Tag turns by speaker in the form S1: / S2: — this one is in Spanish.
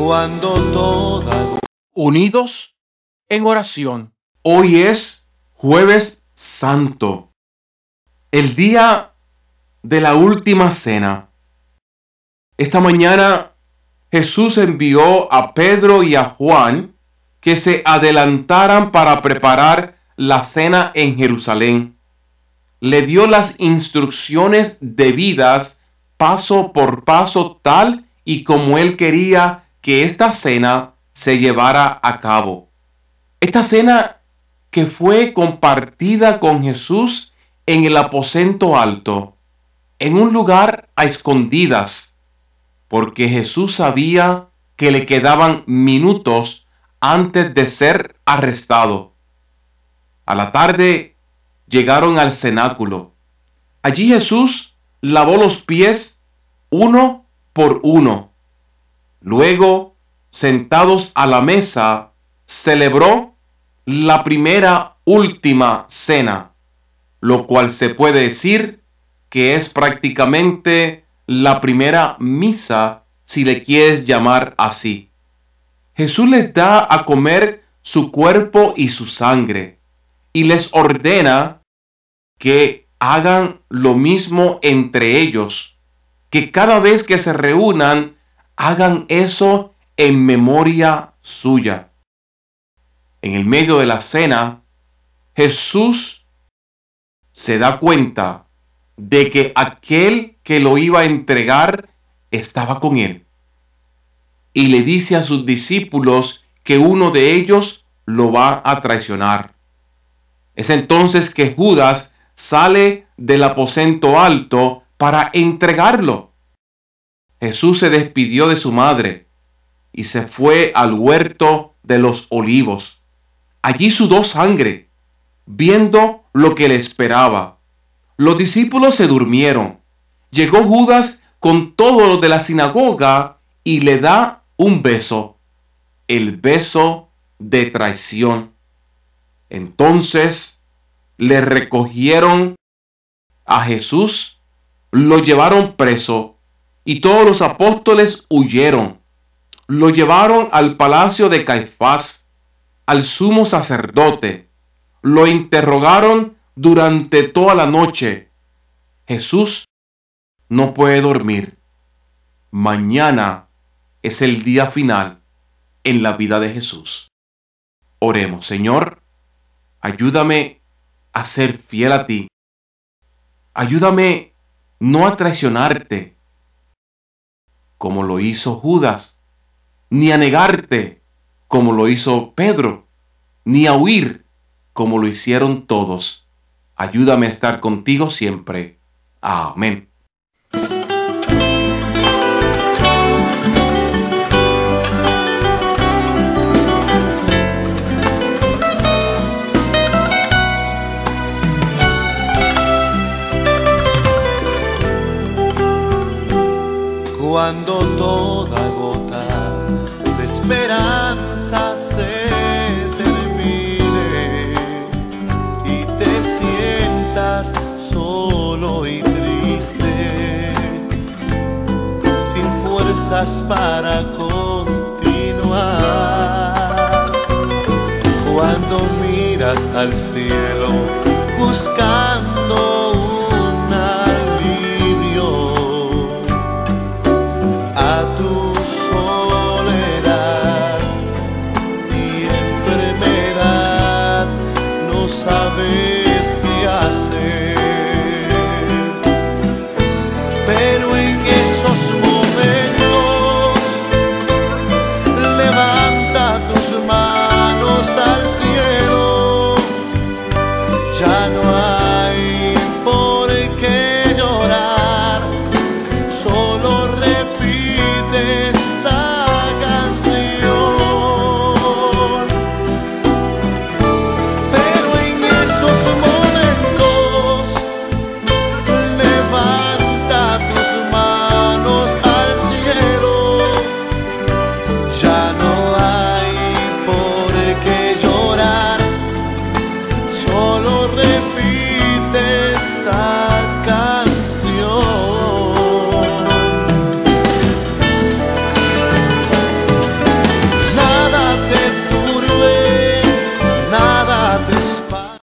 S1: cuando toda...
S2: Unidos en oración. Hoy es Jueves Santo, el día de la última cena. Esta mañana Jesús envió a Pedro y a Juan que se adelantaran para preparar la cena en Jerusalén. Le dio las instrucciones debidas paso por paso tal y como él quería que esta cena se llevara a cabo. Esta cena que fue compartida con Jesús en el aposento alto, en un lugar a escondidas, porque Jesús sabía que le quedaban minutos antes de ser arrestado. A la tarde llegaron al cenáculo. Allí Jesús lavó los pies uno por uno. Luego, sentados a la mesa, celebró la última cena, lo cual se puede decir que es prácticamente la primera misa, si le quieres llamar así. Jesús les da a comer su cuerpo y su sangre, y les ordena que hagan lo mismo entre ellos, que cada vez que se reúnan, hagan eso en memoria suya. En el medio de la cena, Jesús se da cuenta de que aquel que lo iba a entregar estaba con él. Y le dice a sus discípulos que uno de ellos lo va a traicionar. Es entonces que Judas sale del aposento alto para entregarlo. Jesús se despidió de su madre y se fue al huerto de los olivos. Allí sudó sangre, viendo lo que le esperaba. Los discípulos se durmieron. Llegó Judas con todos los de la sinagoga y le da un beso, el beso de traición. Entonces le recogieron a Jesús, lo llevaron preso y todos los apóstoles huyeron. Lo llevaron al palacio de Caifás, al sumo sacerdote. Lo interrogaron durante toda la noche. Jesús no puede dormir. Mañana es el día final en la vida de Jesús. Oremos. Señor, ayúdame a ser fiel a ti. Ayúdame no a traicionarte, como lo hizo Judas, ni a negarte, como lo hizo Pedro, ni a huir, como lo hicieron todos. Ayúdame a estar contigo siempre. Amén.
S1: Cuando toda gota de esperanza se termine y te sientas solo y triste, sin fuerzas para continuar, cuando miras al cielo buscando